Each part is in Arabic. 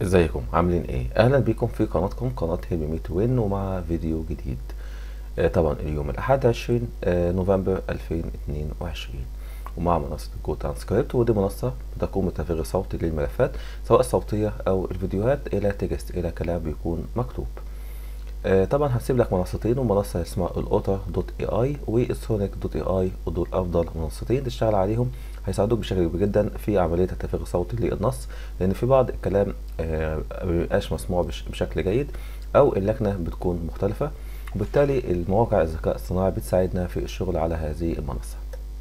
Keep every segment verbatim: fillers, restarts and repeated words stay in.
ازيكم عاملين ايه؟ اهلا بيكم في قناتكم قناة هيلمي تو وين ومع فيديو جديد. آه طبعا اليوم الاحد عشرين آه نوفمبر ألفين واتنين وعشرين، ومع منصة جو ترانسكريبت، ودي منصة بتقوم بتفريغ صوتي للملفات سواء الصوتية او الفيديوهات الى تكست، الى كلام بيكون مكتوب. آه طبعا هسيب لك منصتين، ومنصة اسمها الاوتا دوت اي اي والسونيك دوت اي اي، ودول افضل منصتين تشتغل عليهم، هيساعدوك بشكل كبير جدا في عملية التفريغ الصوتي للنص، لان في بعض الكلام آه مبيبقاش مسموع بش بشكل جيد، او اللكنة بتكون مختلفة، وبالتالي المواقع الذكاء الصناعي بتساعدنا في الشغل على هذه المنصة.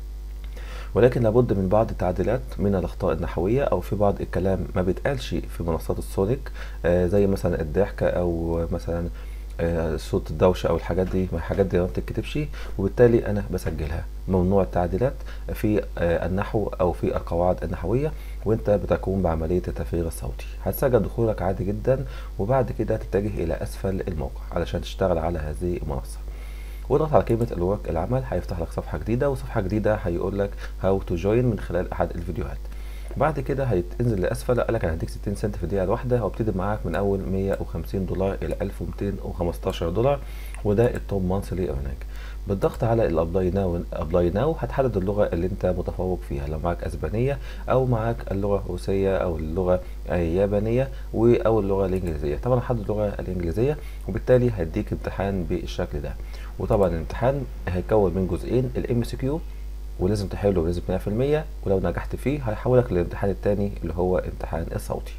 ولكن لابد من بعض التعديلات من الأخطاء النحوية، أو في بعض الكلام ما بيتقالش في منصات السونيك، آه زي مثلا الضحك، أو مثلا آه صوت الدوشة، أو الحاجات دي الحاجات دي ما بتتكتبش، وبالتالي أنا بسجلها. ممنوع التعديلات في آه النحو أو في القواعد النحوية وأنت بتقوم بعملية التفريغ الصوتي. هتسجل دخولك عادي جدا، وبعد كده تتجه إلى أسفل الموقع علشان تشتغل على هذه المنصة، واضغط على كلمة الورك العمل، هيفتح لك صفحة جديدة، وصفحة جديدة هيقول لك هاو تو جوين من خلال أحد الفيديوهات. بعد كده هتنزل لأسفل، قال لك أنا هديك ستين سنت في الدقيقة الواحدة، وابتدي معاك من أول مية وخمسين دولار إلى ألف ومتين وخمستاشر دولار، وده التوب مانثلي ايرنينج. بالضغط على الابلاي ناو ابلاي ناو هتحدد اللغة اللي انت متفوق فيها، لو معاك اسبانية او معاك اللغة الروسية او اللغة اليابانية او اللغة الانجليزية. طبعا هحدد اللغة الانجليزية، وبالتالي هديك امتحان بالشكل ده. وطبعا الامتحان هيكون من جزئين، الام سي كيو ولازم تحله بنسبة مية في المية، ولو نجحت فيه هيحولك للامتحان التاني اللي هو امتحان الصوتي.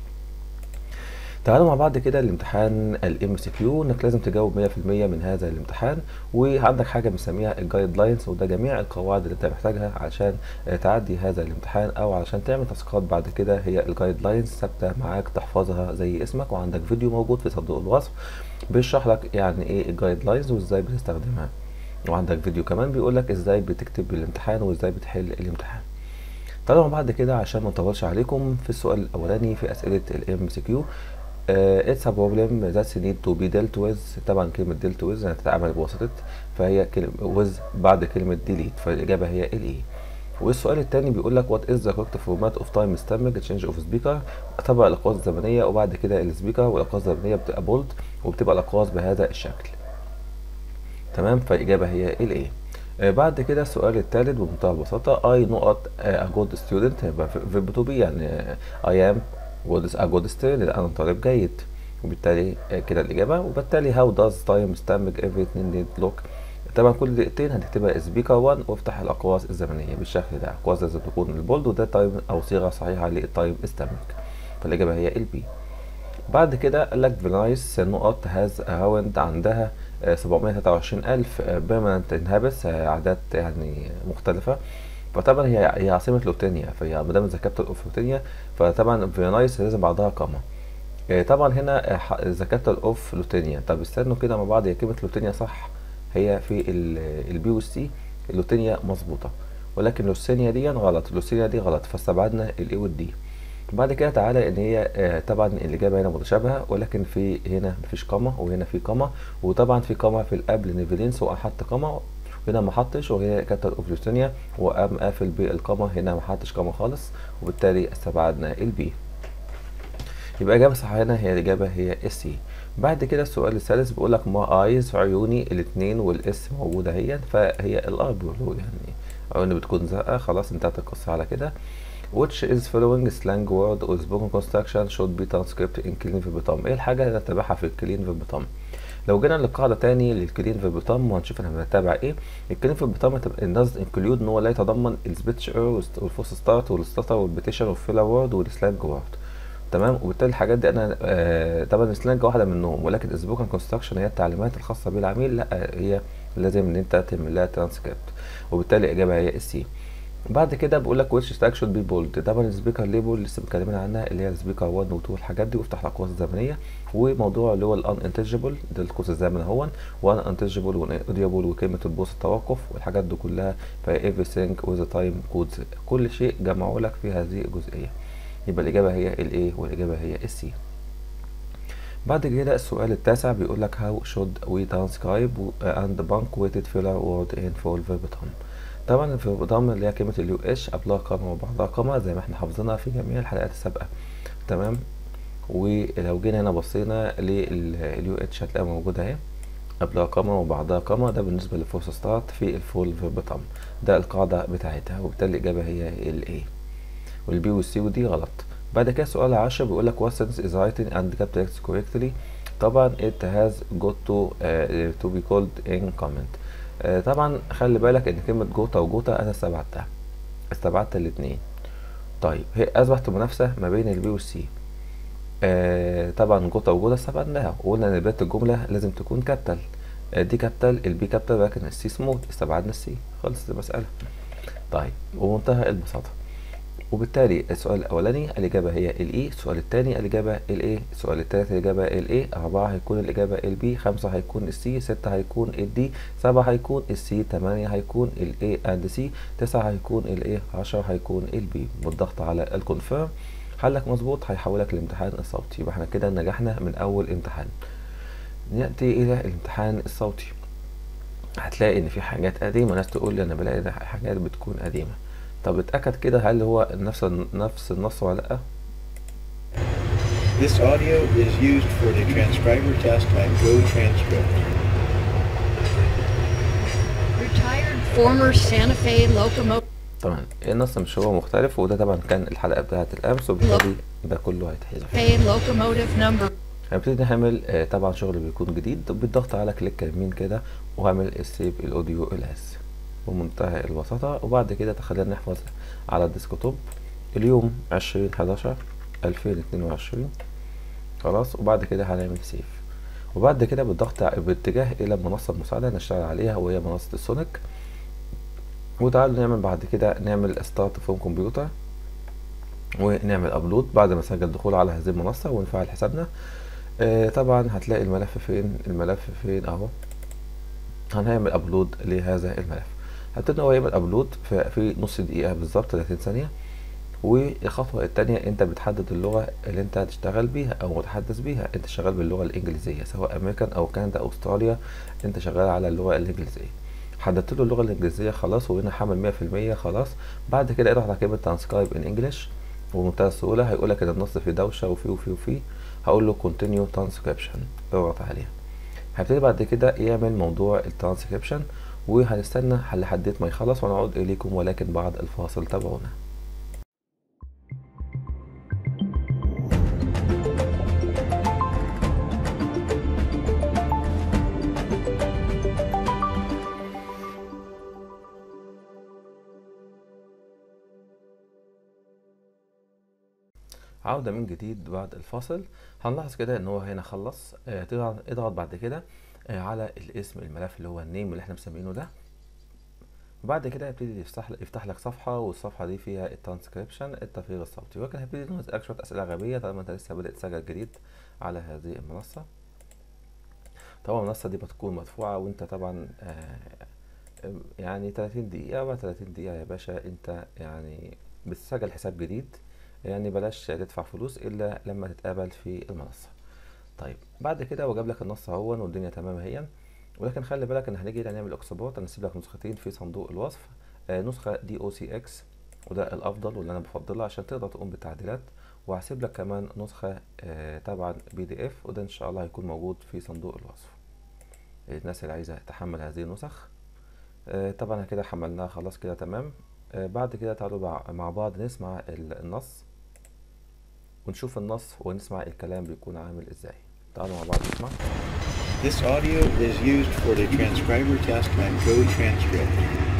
تعالوا مع بعض كده الامتحان الام سي كيو، انك لازم تجاوب مية في المية من هذا الامتحان، وعندك حاجه بنسميها الجايد لاينز، وده جميع القواعد اللي انت محتاجها علشان تعدي هذا الامتحان، او علشان تعمل تاسكات بعد كده. هي الجايد لاينز ثابته معاك تحفظها زي اسمك، وعندك فيديو موجود في صندوق الوصف بيشرح لك يعني ايه الجايد لاينز وازاي بتستخدمها، وعندك فيديو كمان بيقول لك ازاي بتكتب الامتحان وازاي بتحل الامتحان. طبعا بعد كده عشان ما نطولش عليكم، في السؤال الاولاني في اسئله الام سي كيو، اتس ا بروبلم ذات نيد تو بي ديلت ويز. طبعا كلمه ديلت ويز يعني تتعامل بواسطه، فهي كلمه ويز بعد كلمه ديليت، فالاجابه هي الاي. والسؤال الثاني بيقول لك وات از ذا كوركت فورمات اوف تايم ستامبنج تشينج اوف سبيكر. طبعا الاقواس الزمنيه وبعد كده السبيكر، والاقواس الزمنيه بتبقى بولد، وبتبقى الاقواس بهذا الشكل. تمام، فالاجابه هي الاي. آه بعد كده السؤال الثالث بمنتهى البساطه، اي نقط ا جود ستودنت، هيبقى فيرب تو بي، يعني اي ام جود ا جود ستودنت، انا طالب جيد، وبالتالي آه كده الاجابه. وبالتالي هاو داز تايم ستامبنج افري اتنين نيد لوك. طبعا كل دقيقتين هتكتبها سبيكر واحد، وافتح الاقواس الزمنيه بالشكل ده، اقواس لازم تكون البولد، وده تايم او صيغه صحيحه للتايم ستامبنج، فالاجابه هي البي. بعد كده قال لك فينايس نقط هاز هاوند، عندها سبعمية وتلاتة وعشرين ألف بيرمننت انهابس، أعداد يعني مختلفة. فطبعا هي هي عاصمة لوتينيا، فهي مدام ذا كابيتال اوف لوتينيا، فطبعا فينايس لازم بعدها كاما. طبعا هنا ذا كابيتال اوف لوتينيا. طب استنوا كده مع بعض، هي كلمة لوتينيا صح، هي في البي والسي لوتينيا مظبوطة، ولكن لوسينيا دي غلط، لوسينيا دي غلط، فاستبعدنا الاي والدي. بعد كده تعالى ان هي آه طبعا الاجابه هنا متشابهه، ولكن في هنا مفيش قمه وهنا في قمه، وطبعا في قمه في القبل نيفيلينس وقام حط قمه، هنا ما حطش، وهنا كابتال اوف لوتينيا وقام قافل بالقمه، هنا ما حطش قمه خالص، وبالتالي استبعدنا البي. يبقى اجابه صح هنا هي الاجابه هي السي. بعد كده السؤال الثالث بيقول لك ما ايز عيوني الاثنين والاس موجوده اهي، فهي الار بيقولوا يعني عيوني بتكون زرقاء، خلاص انتهت القصه على كده. which is following slang word or spoken construction should be transcribed in clean verbatim. ايه الحاجة اللي نتبعها في الكلين verbatim؟ لو جينا للقاعدة تاني للكلين verbatim وهنشوف احنا بنتابع ايه. الكلين verbatim does include ان هو لا يتضمن السبيتش ايرور والفوس ستارت والستاتر والبيتيشن والفيلر وورد والسلانج وورد. تمام، وبالتالي الحاجات دي انا آه طبعا السلانج واحدة منهم، ولكن السبوكن كونستراكشن هي التعليمات الخاصة بالعميل، لا هي لازم ان انت تعمل لها ترانسكريبت، وبالتالي الاجابة هي السي. بعد كده بقول لك ويتش ستاك شود بي بولد. طبعا السبيكر ليبل لسه متكلمين عنها، اللي هي السبيكر واحد و اتنين والحاجات دي، وافتح الاقواس الزمنيه، وموضوع اللي هو الان انتجبل ده القوس الزمني اهون، وان انتجبل واوديبل وكلمه البوست التوقف والحاجات دي كلها، فهي everything with a time codes، كل شيء جمعوا لك في هذه الجزئيه. يبقى الاجابه هي الايه والاجابه هي السي. بعد كده السؤال التاسع بيقول لك how should we transcribe and punctuated filler word in full verbatim. طبعا الفيربوتام اللي هي كلمة اليو اتش قبلها قامة وبعدها قامة زي ما احنا حافظينها في جميع الحلقات السابقة. تمام، ولو جينا هنا بصينا لليو اتش هتلاقيها موجودة اهي، قبلها قامة وبعدها قامة. ده بالنسبة للفورس ستارت في الفول فيرب تام، ده القاعدة بتاعتها، وبالتالي الإجابة هي ال A والبي والسي ودي غلط. بعد كده السؤال العاشر بيقول لك what sentence is written and capitalized correctly. طبعا it has got to uh, to be called in comment. uh, طبعا خلي بالك ان كلمة جوتا وجوتا انا استبعدتها، استبعدت الاتنين. طيب هي اصبحت منافسة ما بين البي والسي. آه طبعا جوتا وجوتا استبعدناها وقلنا ان بداية الجملة لازم تكون كابيتال. آه دي كابيتال، البي كابيتال، لكن السي سمول، استبعدنا السي، خلصت المسألة. طيب ومنتهى البساطة. وبالتالي السؤال الأولاني الإجابة هي الإي، السؤال الثاني الإجابة الإيه، السؤال الثالث الإجابة الإيه، أربعة هيكون الإجابة البي، خمسة هيكون السي، ستة هيكون الدي، سبعة هيكون السي، تمانية هيكون الإيه أند سي، تسعة هيكون الإيه، عشرة هيكون البي. بالضغط على الكونفيرم حلك مظبوط هيحولك الامتحان الصوتي. يبقى احنا كده نجحنا من أول امتحان. نأتي إلى الامتحان الصوتي. هتلاقي إن في حاجات قديمة، ناس تقول لي أنا بلاقي حاجات بتكون قديمة. طب اتأكد كده هل هو نفس نفس النص ولا لأ؟ This audio is used for the transcriber test at Go Transcript. Retired former Santa Fe locomotive. طبعا النص مش هو مختلف، وده طبعا كان الحلقة بتاعت الأمس، وبالتالي ده كله هيتحذف. Fe locomotive number. هنبتدي نعمل آه طبعا شغل بيكون جديد بالضغط على كليك يمين كده، وهعمل السيف الأوديو الأس بمنتهى البساطة. وبعد كده تخلينا نحفظ على الديسكتوب اليوم عشرين حداشر ألفين اتنين وعشرين، خلاص. وبعد كده هنعمل سيف، وبعد كده بالضغط باتجاه الى منصة مساعدة نشتغل عليها وهي منصة السونيك. وتعالوا نعمل بعد كده نعمل ستارت فروم كمبيوتر ونعمل ابلود بعد ما نسجل دخول على هذه المنصة ونفعل حسابنا. آه طبعا هتلاقي الملف فين، الملف فين اهو. هنعمل ابلود لهذا الملف. هبتدي هو يعمل ابلود في نص دقيقة بالظبط، تلاتين ثانية. والخطوة التانية انت بتحدد اللغة اللي انت هتشتغل بيها او متحدث بيها. انت شغال باللغة الانجليزية سواء امريكان او كندا او استراليا، انت شغال على اللغة الانجليزية. حددت له اللغة الانجليزية خلاص، وهنا حمل مية في المية خلاص. بعد كده اضغط على كلمة ترانسكرايب ان انجلش، وبمنتهى السهولة هيقول لك ان النص فيه دوشة وفيه وفيه وفيه. هقول له كونتينيو ترانسكريبشن، اضغط عليها. هبتدي بعد كده يعمل موضوع الترانسكريبشن، وهنستنى لحد ما يخلص ونعود اليكم، ولكن بعد الفاصل تابعونا. عودة من جديد بعد الفاصل. هنلاحظ كده ان هو هنا خلص. اه اضغط بعد كده اه على الاسم الملف اللي هو النيم اللي احنا مسمينه ده. وبعد كده هيبتدي يفتح يفتح لك صفحة، والصفحة دي فيها الترانسكريبشن التفريغ الصوتي. ولكن هيبتدي يسألك شوية أسئلة غبية طالما انت لسه بادئ تسجل جديد على هذه المنصة. طبعا المنصة دي بتكون مدفوعة، وانت طبعا اه يعني تلاتين دقيقة. بعد تلاتين دقيقة يا باشا انت يعني بتسجل حساب جديد. يعني بلاش تدفع فلوس الا لما تتقابل في المنصه. طيب بعد كده هو جاب لك النص اهون والدنيا تمام اهي. ولكن خلي بالك ان هنيجي نعمل اكسبورت. انا هسيب لك نسختين في صندوق الوصف. آه نسخه دي او سي اكس، وده الافضل واللي انا بفضلها عشان تقدر تقوم بالتعديلات. وهسيب لك كمان نسخه آه طبعا بي دي اف، وده ان شاء الله هيكون موجود في صندوق الوصف الناس اللي عايزه تحمل هذه النسخ. آه طبعا كده حملناها خلاص كده تمام. آه بعد كده تعالوا مع بعض نسمع النص ونشوف النص ونسمع الكلام بيكون عامل ازاي. تعالوا مع بعض نسمع. This audio is used for the transcriber test at Go Transcript.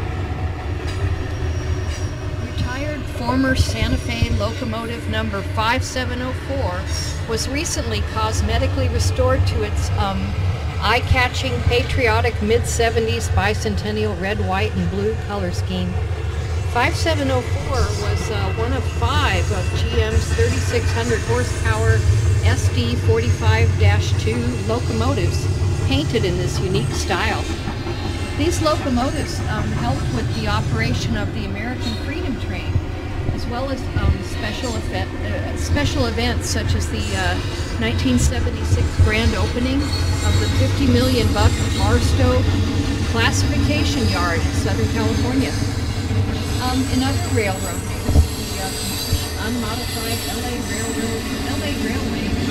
Retired former Santa Fe locomotive number five seven oh four was recently cosmetically restored to its um, eye-catching patriotic mid seventies bicentennial red, white, and blue color scheme. five seven oh four was uh, one of five of G M's thirty-six hundred horsepower S D forty-five dash two locomotives painted in this unique style. These locomotives um, helped with the operation of the American Freedom Train, as well as um, special, effect, uh, special events such as the uh, nineteen seventy-six grand opening of the fifty million buck Barstow Classification Yard in Southern California. Um, in other railroads, the uh, unmodified L A Railroad, L A Railway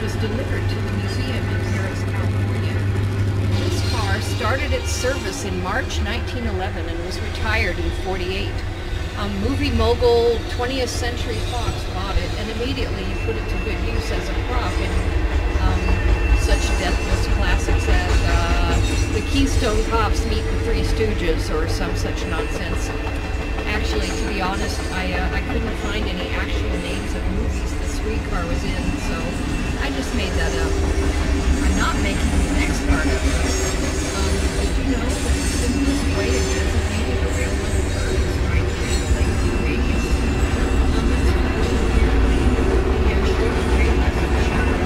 was delivered to the museum in Paris, California. This car started its service in March nineteen eleven and was retired in forty-eight. Um, movie mogul twentieth Century Fox bought it and immediately put it to good use as a prop in um, such deathless classics as uh, The Keystone Cops Meet the Three Stooges or some such nonsense. Actually, to be honest, I, uh, I couldn't find any actual names of movies this week car was in, so I just made that up. I'm not making the next part of it. Um, did you know that the simplest way of designating a railroad curve is by translating the radius? Um, it's because apparently the short radius of the shadow,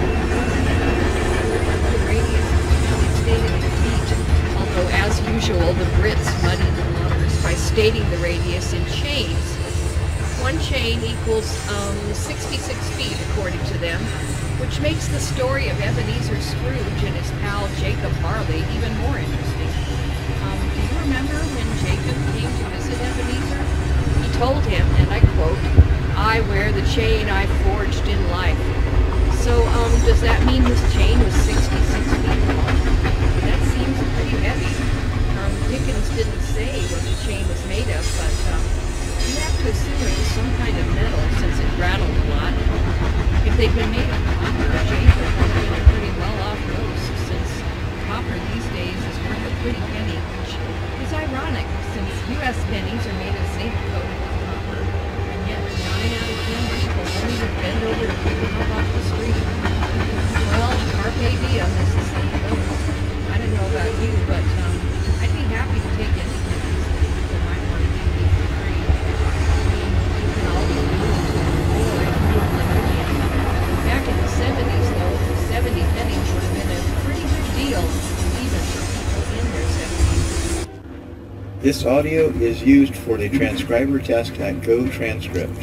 the radius is usually stated in feet, although as usual the Brits muddy the waters by stating the radius in chains. One chain equals um, sixty-six feet according to them, which makes the story of Ebenezer Scrooge and his pal Jacob Marley even more interesting. Um, do you remember when Jacob came to visit Ebenezer? He told him, and I quote, "I wear the chain I forged in life." So um, does that mean this chain was sixty-six feet long? That seems pretty heavy. Um, Dickens didn't say what the chain was made of, but um, you have to assume it was some kind of metal since it rattled a lot. If they'd been made of copper, Jacob would have been a pretty well-off roast, since copper these days is worth a pretty penny, which is ironic since U S pennies are made of zinc coated with copper, and yet nine out of ten people won't even bend over to pick them up off the street. Well, carpe diem, as the saying goes. I don't know about you, but um, I'd be happy to take anything these days that might want to give me for free. I mean, you can always do it to avoid oblivion. Back in the seventies, though, seventy pennies would have been a pretty good deal, even for people in their seventies. This audio is used for the transcriber test at GoTranscript.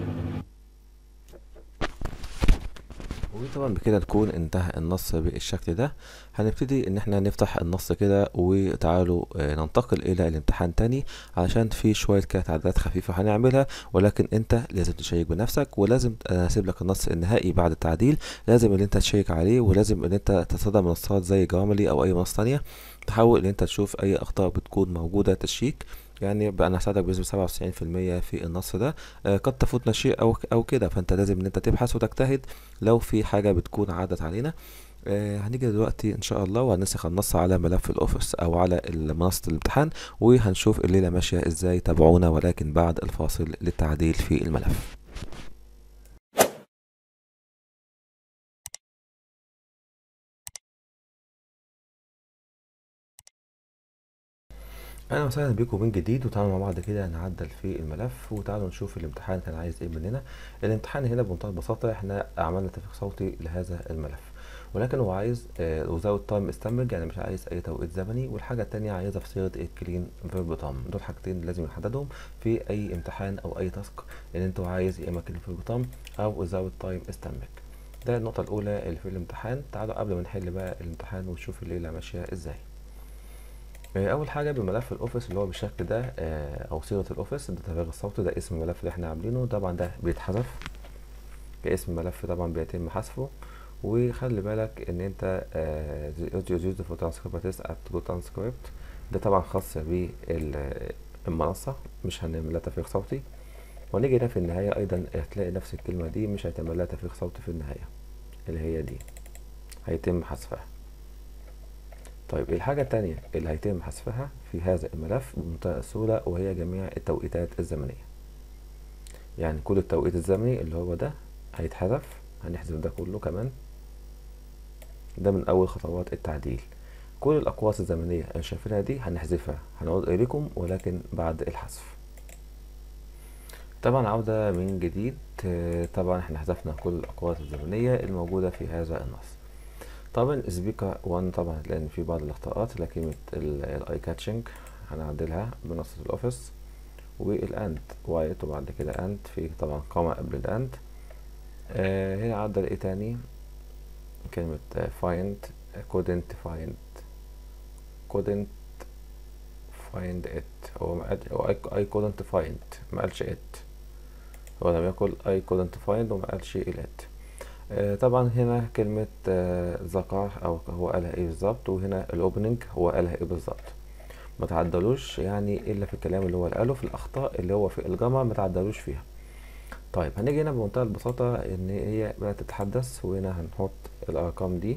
وطبعا بكده تكون انتهى النص بالشكل ده. هنبتدي ان احنا نفتح النص كده وتعالوا ننتقل الى الامتحان تاني، علشان في شوية كده تعديلات خفيفة هنعملها، ولكن انت لازم تشيك بنفسك، ولازم انا هسيب لك النص النهائي بعد التعديل، لازم ان انت تشيك عليه، ولازم ان انت تستخدم منصات زي جرامرلي او اي منصة تانية تحاول ان انت تشوف اي اخطاء بتكون موجودة تشيك. يعني بقى انا هساعدك بنسبة سبعة وتسعين في المية في النص ده. آه قد تفوتنا شيء او او كده، فانت لازم ان انت تبحث وتجتهد لو في حاجة بتكون عدت علينا. آه هنيجي دلوقتي ان شاء الله وهننسخ النص على ملف الاوفيس او على منصة الامتحان، وهنشوف الليلة ماشية ازاي. تابعونا ولكن بعد الفاصل للتعديل في الملف. اهلا وسهلا بيكم من جديد، وتعالوا مع بعض كده نعدل في الملف، وتعالوا نشوف الامتحان كان عايز ايه مننا. الامتحان هنا بمنتهى البساطه احنا عملنا تفريغ صوتي لهذا الملف، ولكن هو عايز وزاوت تايم استمج، يعني مش عايز اي توقيت زمني، والحاجه الثانيه عايزها في صيغه الكلين فيرب تام. دول حاجتين لازم يحددهم في اي امتحان او اي تاسك، ان انتوا عايز يا اما كلين فيرب تام او وزاوت تايم استمج. ده النقطه الاولى اللي في الامتحان. تعالوا قبل ما نحل بقى الامتحان ونشوف الليله ماشيه ازاي. اول حاجه بملف الاوفيس اللي هو بالشكل ده او صيغه الاوفيس، ده تفريغ الصوت، ده اسم الملف اللي احنا عاملينه. طبعا ده بيتحذف كاسم ملف، طبعا بيتم حذفه. وخلي بالك ان انت used for transcript at GoTranscript، ده طبعا خاص بالمنصه، مش هنعمل لها تفريغ صوتي. ونيجي هنا في النهايه ايضا هتلاقي نفس الكلمه دي مش هيتم لها تفريغ صوتي في النهايه، اللي هي دي هيتم حذفها. طيب الحاجة التانية اللي هيتم حذفها في هذا الملف بمنتهى السهولة، وهي جميع التوقيتات الزمنية. يعني كل التوقيت الزمني اللي هو ده هيتحذف، هنحذف ده كله كمان. ده من أول خطوات التعديل. كل الأقواس الزمنية اللي شايفينها دي هنحذفها، هنعود إليكم ولكن بعد الحذف. طبعا عودة من جديد. طبعا احنا حذفنا كل الأقواس الزمنية الموجودة في هذا النص. طبعا سبيكر واحد طبعا هتلاقي ان في بعض الاخطاءات لكلمة الاي كاتشنج هنعدلها بنص الاوفيس، والاند وايت وبعد كده اند، في طبعا قامة قبل الاند. آه هنا عدل ايه تاني؟ كلمة find couldn't find couldn't find it، هو ما I couldn't find ما قالش it، هو لم يقل I couldn't find وما قالش it. آه طبعا هنا كلمة آه ذكر او هو قالها ايه بالظبط، وهنا الاوبننج هو قالها ايه بالظبط. ما تعدلوش يعني الا في الكلام اللي هو قاله، في الاخطاء اللي هو في الجمع ما تعدلوش فيها. طيب هنيجي هنا بمنتهى البساطة ان هي بدأت تتحدث، وهنا هنحط الارقام دي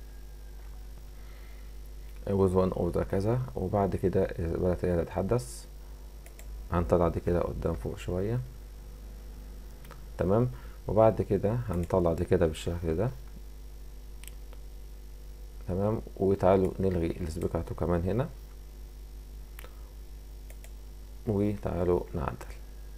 with one of the كذا، وبعد كده بدأت هي تتحدث. هنطلع دي كده قدام فوق شوية، تمام. وبعد كده هنطلع دي كده بالشكل ده، تمام. وتعالوا نلغي السبيكاتو كمان هنا، وتعالوا نعدل.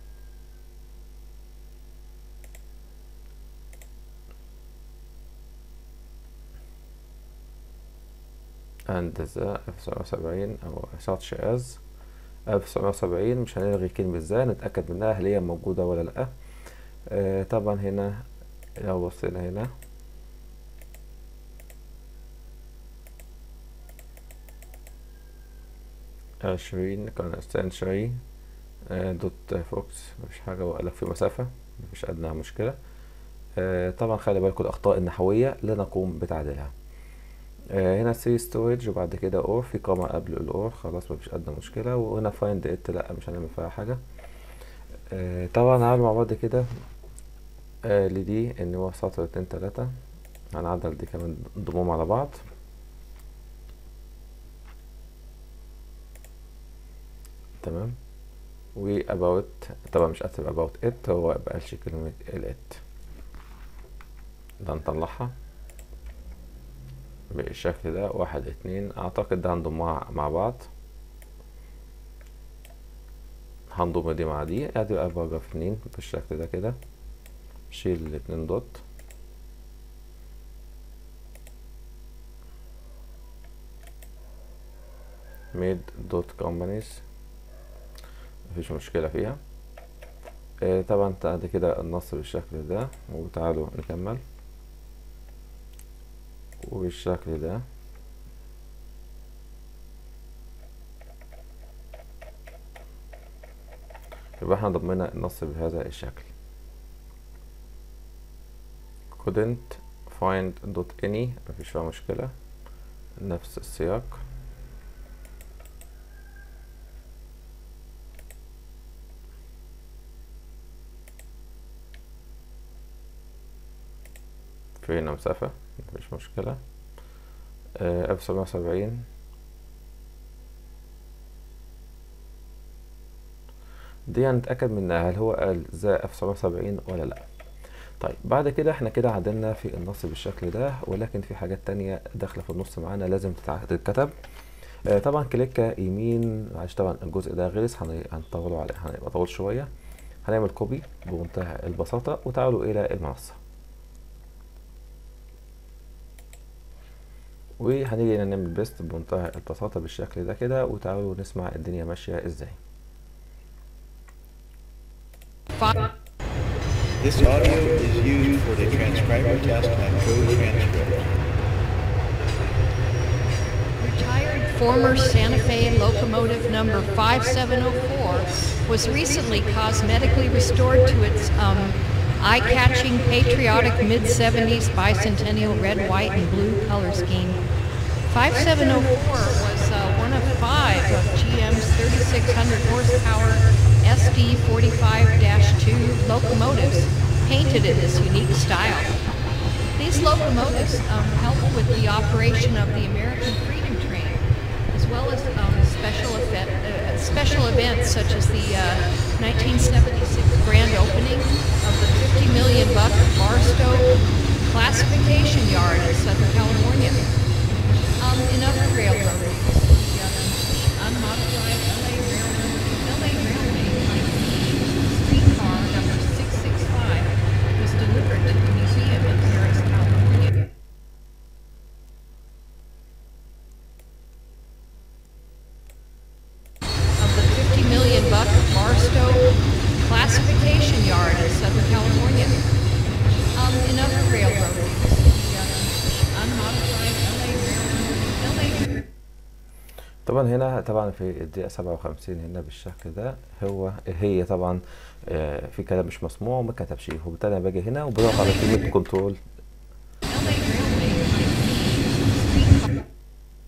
and the ألف وتسعمية وسبعين أو such as ألف وتسعمية وسبعين. مش هنلغي كلمة ازاي، نتأكد منها هل هي موجودة ولا لأ. آه طبعا هنا لو بصينا هنا عشرين كان century آه دوت فوكس، مفيش حاجة، وقالك في مسافة، مفيش أدنى مشكلة. آه طبعا خلي بالكم الأخطاء النحوية لا نقوم بتعديلها. آه هنا سي ستورج، وبعد كده اور، في قامة قبل الاور، خلاص مفيش أدنى مشكلة. وهنا فايند ات، لأ مش هنعمل فيها حاجة. آه طبعا هنعمل مع بعض كده آه لدي ان هو سطر اتنين تلاتة، هنعدل دي كمان ضمهم على بعض، تمام. و about طبعا مش هكتب about it، هو مبقالش كلمة ال it. ده نطلعها بالشكل ده، واحد اتنين، اعتقد ده هنضمها مع بعض. هنضم دي مع دي، هتبقى باراجراف اتنين بالشكل ده كده. شيل الاتنين دوت، ميد دوت كومبانيز، مفيش مشكلة فيها. آه طبعا بعد كده النص بالشكل ده، وتعالوا نكمل وبالشكل ده. يبقى احنا ضمنا النص بهذا الشكل. couldn't find dot any، مفيش فيها مشكلة، نفس السياق. في هنا مسافة، مفيش مشكلة. ألف وتسعمية وسبعين دي هنتأكد منها هل هو قال ذا ألف وتسعمية وسبعين ولا لأ. طيب بعد كده احنا كده عدلنا في النص بالشكل ده، ولكن في حاجات تانية داخلة في النص معانا لازم تتكتب. آه طبعا كليكة يمين، معلش طبعا الجزء ده غلس، هنطوله عليه، هنبقى طول شوية. هنعمل كوبي بمنتهى البساطة، وتعالوا إلى المنصة، وهنيجي نعمل بيست بمنتهى البساطة بالشكل ده كده، وتعالوا نسمع الدنيا ماشية ازاي. This audio is used for the transcriber test at GoTranscript. Retired former Santa Fe locomotive number five seven oh four was recently cosmetically restored to its um, eye-catching, patriotic mid seventies bicentennial red, white, and blue color scheme. five seven oh four was uh, one of five of G M's thirty-six hundred horsepower S D forty-five dash two locomotives painted in this unique style. These locomotives um, help with the operation of the American Freedom Train, as well as um, special, effect, uh, special events such as the uh, nineteen seventy-six grand opening of the fifty million buck Barstow classification yard in Southern California. Um, in other railroads, the uh, unmodified L A Railroad, L A Railway streetcar number six six five was delivered to the museum in Paris, California. Of the fifty million buck Barstow classification yard in Southern California. Um, in other railroads, the uh, unmodified L A Railroad, L A. طبعا هنا طبعا في الدقيقة سبعة وخمسين هنا بالشكل ده، هو هي طبعا آه في كلام مش مسموع وما كتبش، وبالتالي انا باجي هنا وبضغط على كلمة كنترول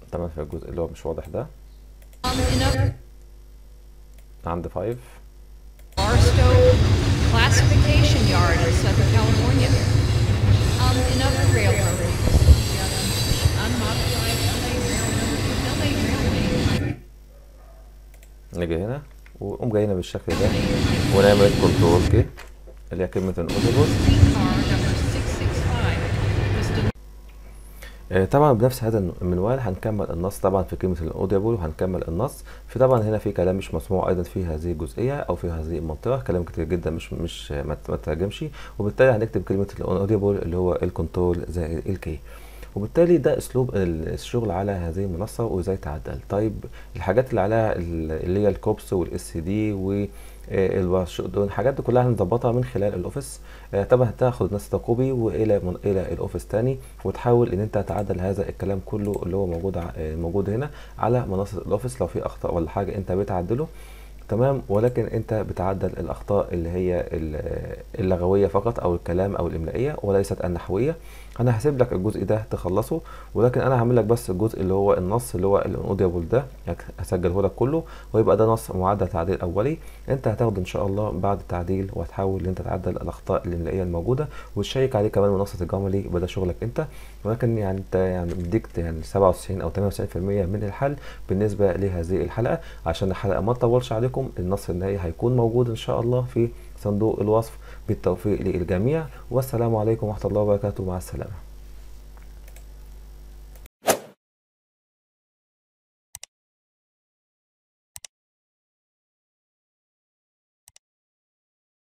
تمام في الجزء اللي هو مش واضح ده Um, in other عند خمسة Barstow Classification Yard in Southern California. Um, in other railroads, unmodified L A Railroad, L A Railway. نيجي هنا وقوم جاينا بالشكل ده ونعمل كنترول كي اللي هي كلمة الاوديبل. Streetcar number six six five was delivered. آه، طبعا بنفس هذا المنوال هنكمل النص طبعا في كلمة الاوديبل وهنكمل النص في طبعا هنا في كلام مش مسموع ايضا في هذه الجزئية او في هذه المنطقة كلام كتير جدا مش مش ما ما تترجمش وبالتالي هنكتب كلمة الاوديبل اللي هو الكنترول زائد الكي وبالتالي ده اسلوب الشغل على هذه المنصة وازاي تعدل. طيب الحاجات اللي عليها اللي هي الكوبس والاس دي و الحاجات دي كلها هنظبطها من خلال الاوفيس. آه، طبعا هتاخد نسخه كوبي والى من الى الاوفيس تاني وتحاول ان انت تعدل هذا الكلام كله اللي هو موجود ع- آه، موجود هنا على منصه الاوفيس. لو في اخطاء ولا حاجه انت بتعدله تمام ولكن انت بتعدل الاخطاء اللي هي ال- اللغويه فقط او الكلام او الاملائيه وليست النحويه. انا هسيب لك الجزء ده تخلصه ولكن انا هعمل لك بس الجزء اللي هو النص اللي هو الاوديبل ده هسجله لك كله ويبقى ده نص معدل تعديل اولي. انت هتاخده ان شاء الله بعد التعديل وهتحاول ان انت تعدل الاخطاء الاملائيه الموجوده وتشيك عليه كمان منصه الجملي يبقى ده شغلك انت. ولكن يعني انت يعني مديك يعني سبعة وتسعين او ثمانية وتسعين بالمية من الحل بالنسبه لهذه الحلقه. عشان الحلقه ما تطولش عليكم النص النهائي هيكون موجود ان شاء الله في صندوق الوصف. بالتوفيق للجميع والسلام عليكم ورحمه الله وبركاته. مع السلامه.